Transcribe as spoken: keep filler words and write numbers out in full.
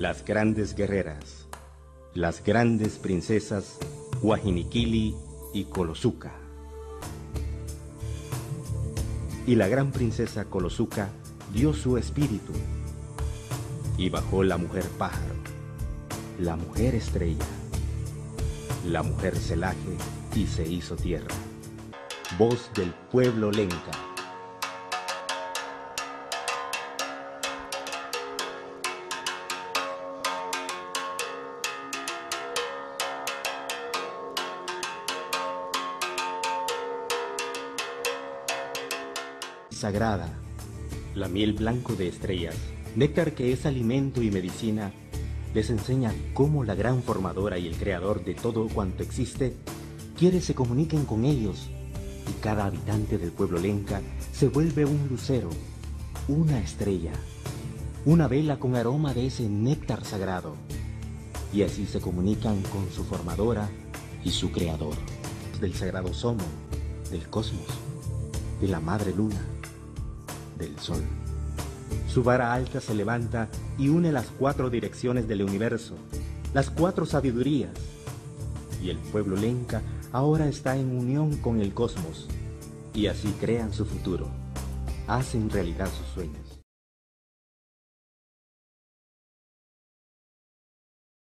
las grandes guerreras, las grandes princesas Guajiniquili y Colosuca. Y la gran princesa Colosuca dio su espíritu, y bajó la mujer pájaro, la mujer estrella, la mujer celaje, y se hizo tierra. Voz del pueblo lenca. Sagrada, la miel blanco de estrellas, néctar que es alimento y medicina, les enseña cómo la gran formadora y el creador de todo cuanto existe quiere se comuniquen con ellos, y cada habitante del pueblo lenca se vuelve un lucero, una estrella, una vela con aroma de ese néctar sagrado, y así se comunican con su formadora y su creador, del sagrado Somo, del cosmos, de la madre luna, del sol. Su vara alta se levanta y une las cuatro direcciones del universo, las cuatro sabidurías, y el pueblo lenca ahora está en unión con el cosmos, y así crean su futuro, hacen realidad sus sueños.